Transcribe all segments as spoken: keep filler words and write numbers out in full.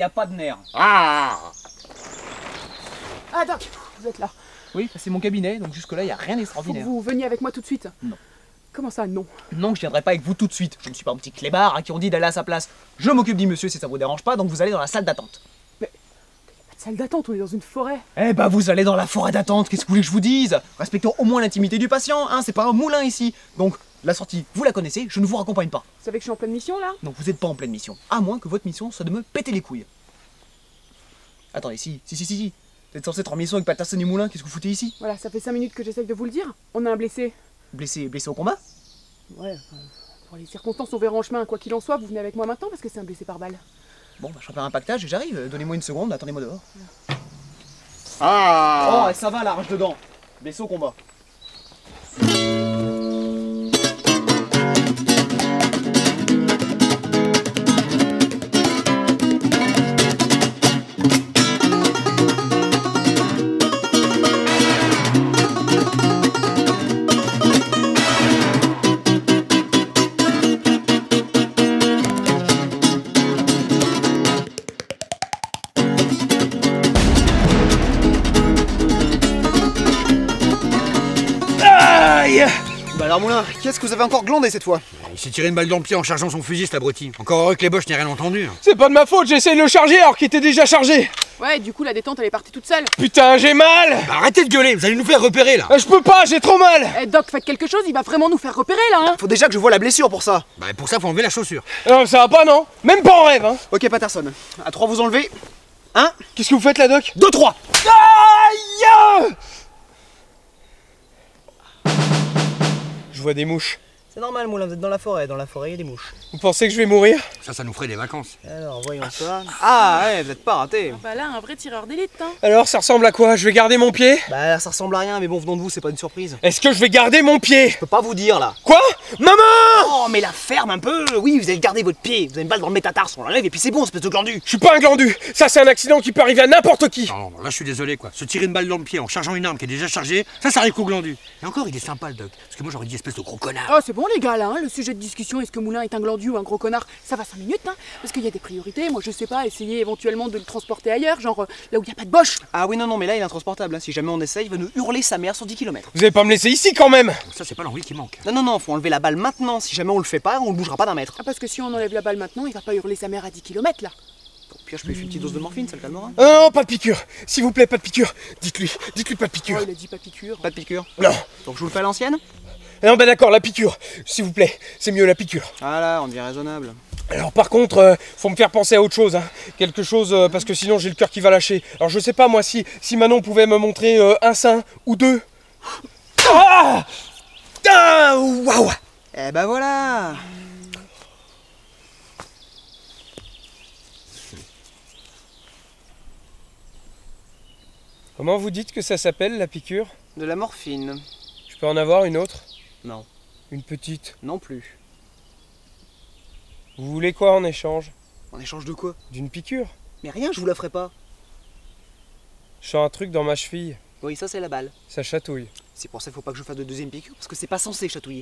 a pas de nerfs. Ah Ah Doc, vous êtes là. Oui, c'est mon cabinet, donc jusque-là, il n'y a rien Faut que d'extraordinaire. vous veniez avec moi tout de suite. Non. Comment ça, non? Non, je viendrai pas avec vous tout de suite. Je ne suis pas un petit clébard à qui on dit d'aller à sa place. Je m'occupe du monsieur si ça vous dérange pas, donc vous allez dans la salle d'attente. Pas de salle d'attente, on est dans une forêt. Eh bah vous allez dans la forêt d'attente, qu'est-ce que vous voulez que je vous dise? Respectons au moins l'intimité du patient, hein, c'est pas un moulin ici. Donc, la sortie, vous la connaissez, je ne vous raccompagne pas. Vous savez que je suis en pleine mission là? Donc vous n'êtes pas en pleine mission, à moins que votre mission soit de me péter les couilles. Attendez, si, si, si, si, si. Vous êtes censé être en mission avec Patterson et Moulin, qu'est-ce que vous foutez ici? Voilà, ça fait cinq minutes que j'essaye de vous le dire. On a un blessé. Blessé, blessé au combat? Ouais, enfin, pour les circonstances, on verra en chemin. Quoi qu'il en soit, vous venez avec moi maintenant parce que c'est un blessé par balle. Bon, bah je repère un pactage et j'arrive, donnez-moi une seconde, attendez-moi dehors. Ah Oh, et ça va, la rage dedans. Blessé au combat. Bah alors Moulin, qu'est-ce que vous avez encore glandé cette fois? Il s'est tiré une balle dans le pied en chargeant son fusil, cet abruti. Encore heureux que les boches n'aient rien entendu. C'est pas de ma faute, j'ai essayé de le charger alors qu'il était déjà chargé. Ouais, du coup, la détente, elle est partie toute seule. Putain, j'ai mal. Bah arrêtez de gueuler, vous allez nous faire repérer là. Euh, Je peux pas, j'ai trop mal. Eh Doc, faites quelque chose, il va vraiment nous faire repérer là, hein. Faut déjà que je vois la blessure pour ça. Bah pour ça faut enlever la chaussure. Non, ça va pas, non? Même pas en rêve, hein. Ok Patterson, à trois vous enlevez. Un, Qu'est-ce que vous faites là, Doc? deux, trois. Aïe! Je vois des mouches. C'est normal, Moulin, vous êtes dans la forêt. Dans la forêt, il y a des mouches. Vous pensez que je vais mourir? Ça, ça nous ferait des vacances. Alors, voyons ça. Ah ouais, vous êtes pas raté. Bah là, un vrai tireur d'élite, hein. Alors, ça ressemble à quoi? Je vais garder mon pied? Bah, ça ressemble à rien, mais bon, venant de vous, c'est pas une surprise. Est-ce que je vais garder mon pied? Je peux pas vous dire là. Quoi? Maman! Oh mais la ferme un peu. Oui, vous allez garder votre pied. Vous avez une balle dans le métatarse, on l'enlève et puis c'est bon, espèce de glandu. Je suis pas un glandu. Ça, c'est un accident qui peut arriver à n'importe qui. Non, non, là je suis désolé quoi. Se tirer une balle dans le pied en chargeant une arme qui est déjà chargée, ça, ça arrive qu'au glandu. Et encore, il est sympa le doc. Parce que moi j'aurais dit espèce de gros connard. Oh, c'est bon les gars là, hein. Le sujet de discussion, est-ce que Moulin est un glandu ou un gros connard, ça va cinq minutes, hein. Parce qu'il y a des priorités, moi je sais pas, essayer éventuellement de le transporter ailleurs, genre euh, là où il y a pas de boche. Ah oui non non mais là il est intransportable, hein. Si jamais on essaye, il va nous hurler sa mère sur dix kilomètres. Vous allez pas me laisser ici quand même? Ça, c'est pas l'envie qui manque. Non non non, faut enlever la balle maintenant. Si jamais on le fait pas, on ne bougera pas d'un mètre. Ah, parce que si on enlève la balle maintenant, il va pas hurler sa mère à dix kilomètres là. Au pire je peux lui faire une petite dose de morphine, ça le calmera. Non, non, pas de piqûre. S'il vous plaît, pas de piqûre. Dites-lui, dites-lui pas de Oh, piqûre. il a dit pas piqûre. Pas de piqûre. Non. Donc je vous le fais à l'ancienne. Non, bah d'accord, la piqûre. S'il vous plaît, c'est mieux la piqûre. Ah là, on devient raisonnable. Alors par contre, euh, faut me faire penser à autre chose, hein. Quelque chose, euh, parce que sinon j'ai le cœur qui va lâcher. Alors je sais pas moi, si, si Manon pouvait me montrer euh, un sein ou deux. Ah, ah, waouh. Eh ben voilà. Comment vous dites que ça s'appelle la piqûre? De la morphine. Je peux en avoir une autre? Non. Une petite? Non plus. Vous voulez quoi en échange? En échange de quoi? D'une piqûre? Mais rien, je vous la ferai pas. Je sens un truc dans ma cheville. Oui, ça c'est la balle. Ça chatouille. C'est pour ça qu'il faut pas que je fasse de deuxième piqûre, parce que c'est pas censé chatouiller.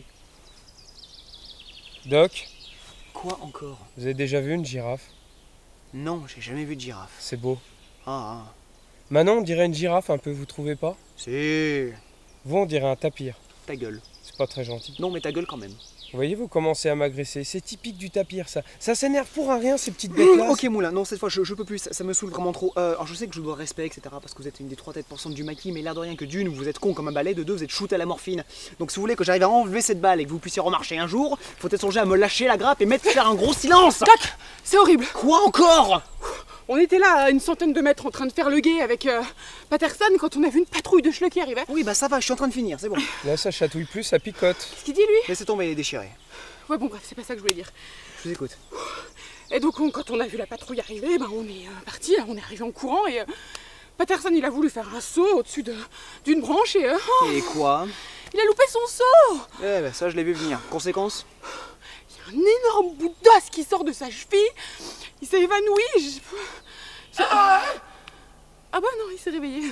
Doc, Quoi encore? vous avez déjà vu une girafe? Non, j'ai jamais vu de girafe. C'est beau. Ah, ah. Manon, on dirait une girafe un peu, vous trouvez pas? C'est... Vous, on dirait un tapir. Ta gueule. C'est pas très gentil. Non, mais ta gueule quand même. Vous voyez, vous commencez à m'agresser. C'est typique du tapir, ça. Ça s'énerve pour un rien, ces petites bêtes-là. Ok Moulin, non cette fois je, je peux plus, ça, ça me saoule vraiment trop. Euh, alors je sais que je vous dois respect, et cetera. Parce que vous êtes une des trois têtes pensantes du maquis, mais l'air de rien que d'une, vous êtes con comme un balai, de deux, vous êtes shooté à la morphine. Donc si vous voulez que j'arrive à enlever cette balle et que vous puissiez remarcher un jour, faut être songer à me lâcher la grappe et mettre faire un gros silence. Doc, c'est horrible. Quoi encore? On était là à une centaine de mètres en train de faire le guet avec euh, Patterson quand on a vu une patrouille de schleux qui arrivait. Oui bah ça va, je suis en train de finir, c'est bon. Là, ça chatouille plus, ça picote. Qu'est-ce qu'il dit lui? Laissez tomber, déchiré. Ouais bon bref, c'est pas ça que je voulais dire. Je vous écoute. Et donc on- quand on a vu la patrouille arriver, ben, on est euh, parti, là, on est arrivé en courant et euh, Patterson il a voulu faire un saut au-dessus de- d'une branche et euh, oh, Et quoi? il a loupé son saut. Eh bah ça je l'ai vu venir. Conséquence? Il y a un énorme bout d'os qui sort de sa cheville. Il s'est évanoui. je- je- Ah bah non, il s'est réveillé.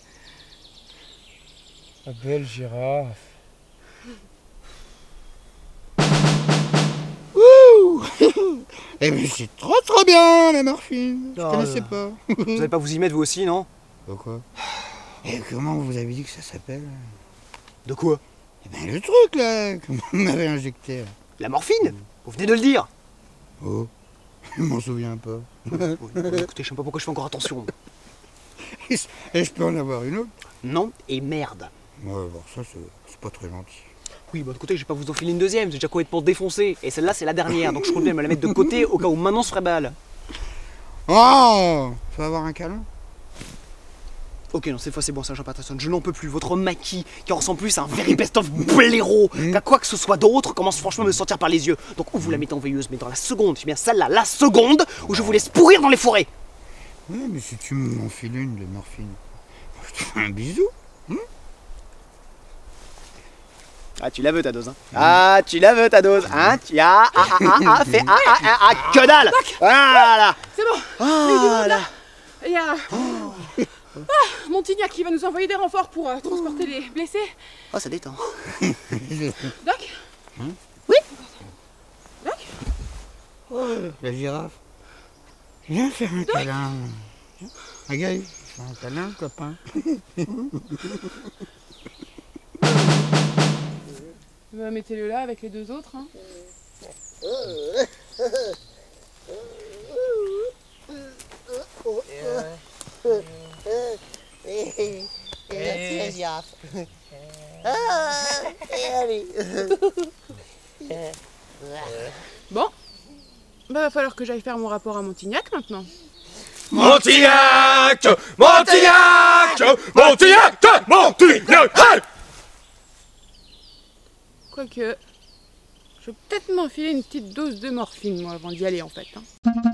La belle girafe. Ouh. Eh ben c'est trop trop bien la morphine. Je Oh, connaissais là. pas. Vous allez pas vous y mettre vous aussi, non? Pourquoi? Et comment vous avez dit que ça s'appelle? De quoi? Eh ben le truc là, que vous m'avez injecté. Là. La morphine? Vous venez de le dire. Oh, je m'en souviens pas. Écoutez, je sais pas pourquoi je fais encore attention. Et je peux en avoir une autre? Non et merde. Ouais, alors ça c'est c'est pas très gentil. Oui, bah écoutez, je vais pas vous enfiler une deuxième, j'ai déjà complètement défoncé. Et celle-là, c'est la dernière, donc je compte bien me la mettre de côté au cas où Manon se ferait balle. Oh, faut avoir un câlin? Ok, non, cette fois c'est bon, Sergent Patterson, je n'en peux plus. Votre maquis, qui ressemble plus à un very best of blaireau qu'à quoi que ce soit d'autre, commence franchement à me sortir par les yeux. Donc, ou vous la mettez en veilleuse, mais dans la seconde, c'est bien celle-là, la seconde, où je vous laisse pourrir dans les forêts. Ouais, mais si tu m'enfiles une de morphine, je te fais un bisou. Ah, tu la veux ta dose, hein? Ah, tu la veux ta dose, hein? Tu as. Ah, ah, ah, ah, fait ah, ah, ah, ah, que dalle! Voilà! C'est bon. Voilà! Il y a. Ah, Montignac qui va nous envoyer des renforts pour euh, transporter les blessés. Oh, ça détend. Doc? Oui? Doc? Oh, la girafe. Viens faire un câlin. Regarde, fais un câlin, copain. Bah, mettez-le là avec les deux autres. Hein. Bon, bah va falloir que j'aille faire mon rapport à Montignac maintenant. Montignac, Montignac, Montignac, Montignac. Hey! Quoique, je vais peut-être m'enfiler une petite dose de morphine moi avant d'y aller en fait. Hein.